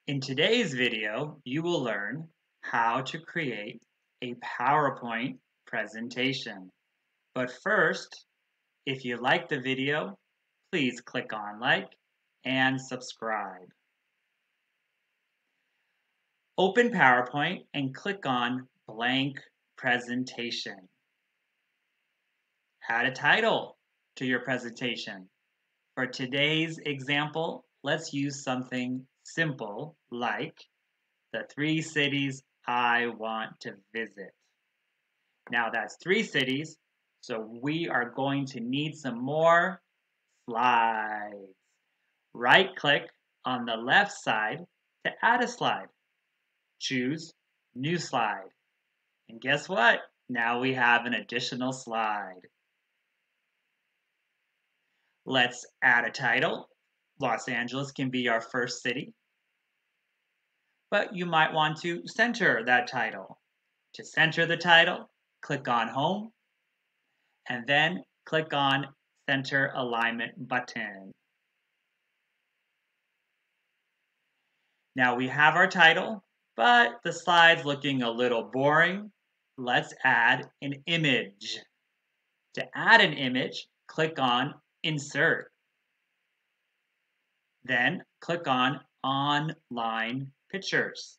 In today's video, you will learn how to create a PowerPoint presentation. But first, if you like the video, please click on like and subscribe. Open PowerPoint and click on Blank Presentation. Add a title to your presentation. For today's example, let's use something simple like the 3 cities I want to visit. Now that's 3 cities, so we are going to need some more slides. Right-click on the left side to add a slide. Choose New Slide. And guess what? Now we have an additional slide. Let's add a title. Los Angeles can be our first city. But you might want to center that title. To center the title, click on Home, and then click on Center Alignment button. Now we have our title, but the slide's looking a little boring. Let's add an image. To add an image, click on Insert. Then click on Online Pictures.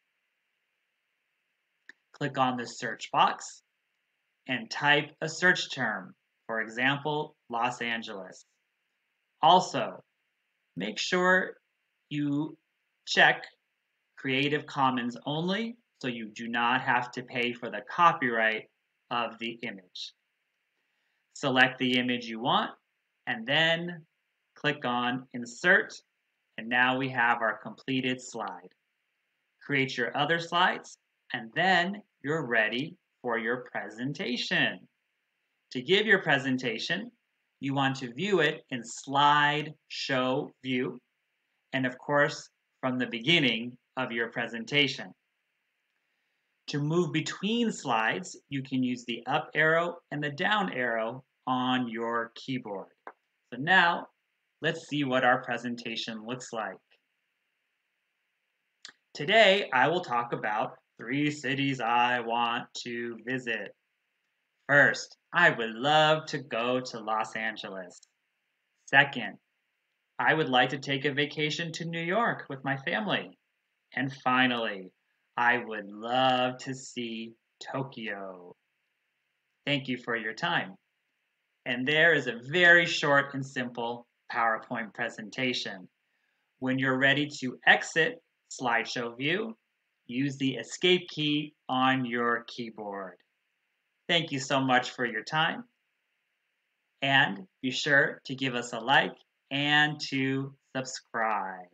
Click on the search box and type a search term, for example, Los Angeles. Also, make sure you check Creative Commons only so you do not have to pay for the copyright of the image. Select the image you want and then click on Insert, and now we have our completed slide. Create your other slides and then you're ready for your presentation. To give your presentation, you want to view it in Slide Show View, and of course, from the beginning of your presentation. To move between slides, you can use the up arrow and the down arrow on your keyboard. So now, let's see what our presentation looks like. Today, I will talk about 3 cities I want to visit. First, I would love to go to Los Angeles. Second, I would like to take a vacation to New York with my family. And finally, I would love to see Tokyo. Thank you for your time. And there is a very short and simple PowerPoint presentation. When you're ready to exit slideshow view, use the escape key on your keyboard. Thank you so much for your time. And be sure to give us a like and to subscribe.